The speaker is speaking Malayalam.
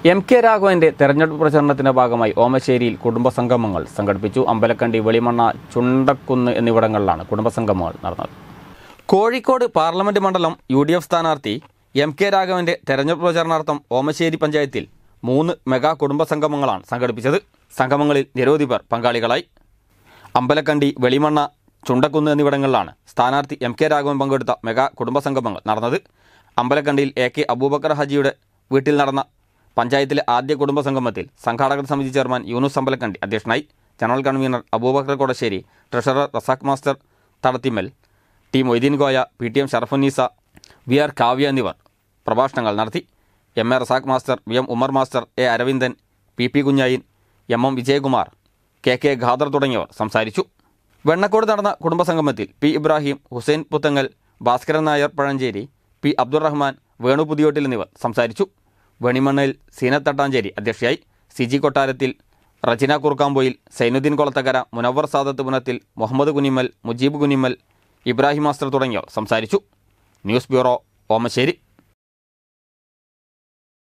എം.കെ. രാഘവന്റെ തെരഞ്ഞെടുപ്പ് പ്രചരണത്തിന്റെ ഭാഗമായി ഓമശ്ശേരിയിൽ കുടുംബസംഗമങ്ങൾ സംഘടിപ്പിച്ചു. അമ്പലക്കണ്ടി, വെളിമണ്ണ, ചുണ്ടക്കുന്ന് എന്നിവിടങ്ങളിലാണ് കുടുംബസംഗമങ്ങൾ നടന്നത്. കോഴിക്കോട് പാർലമെന്റ് മണ്ഡലം UDF സ്ഥാനാർത്ഥി എം.കെ. രാഘവന്റെ തെരഞ്ഞെടുപ്പ് പ്രചരണാർത്ഥം ഓമശ്ശേരി പഞ്ചായത്തിൽ 3 മെഗാ കുടുംബസംഗമങ്ങളാണ് സംഘടിപ്പിച്ചത്. സംഗമങ്ങളിൽ നിരവധി പേർ പങ്കാളികളായി. അമ്പലക്കണ്ടി, വെളിമണ്ണ, ചുണ്ടക്കുന്ന് എന്നിവിടങ്ങളിലാണ് സ്ഥാനാർത്ഥി എം.കെ. രാഘവൻ പങ്കെടുത്ത മെഗാ കുടുംബസംഗമങ്ങൾ നടന്നത്. അമ്പലക്കണ്ടിയിൽ A.K. അബൂബക്കർ ഹാജിയുടെ വീട്ടിൽ നടന്ന പഞ്ചായത്തിലെ ആദ്യ കുടുംബസംഗമത്തിൽ സംഘാടക സമിതി ചെയർമാൻ യൂനുസ് അമ്പലക്കണ്ടി അധ്യക്ഷനായി. General convener Abubakar Kodassery, treasurer Razak master Thadathimal, T. Moideen Koya, PTM Sharafunnisa, VR Kavya എന്നിവർ പ്രഭാഷണങ്ങൾ നടത്തി. MA Razak master, VM Umar master, A. Aravindan, PP Kunhayin, MM Vijayakumar, KK Khader തുടങ്ങിയവർ സംസാരിച്ചു. വെണ്ണക്കോട് നടന്ന കുടുംബസംഗമത്തിൽ P. ഇബ്രാഹിം, ഹുസൈൻ പുത്തങ്ങൽ, ഭാസ്കരൻ നായർ പഴഞ്ചേരി, P. അബ്ദുറഹ്മാൻ, വേണു പുതിയോട്ടിൽ എന്നിവർ സംസാരിച്ചു. വെണിമണ്ണയിൽ സീനത്ത് തട്ടാഞ്ചേരി അധ്യക്ഷയായി. സിജി കൊട്ടാരത്തിൽ, റജിന കുറുക്കാമ്പോയിൽ, സൈനുദ്ദീൻ കൊളത്തക്കര, മുനവർ സാദത്ത് പുനത്തിൽ, മുഹമ്മദ് കുനിമ്മൽ, മുജീബ് കുനിമ്മൽ, ഇബ്രാഹിം മാസ്റ്റർ തുടങ്ങിയവർ സംസാരിച്ചു. News bureau, Omassery.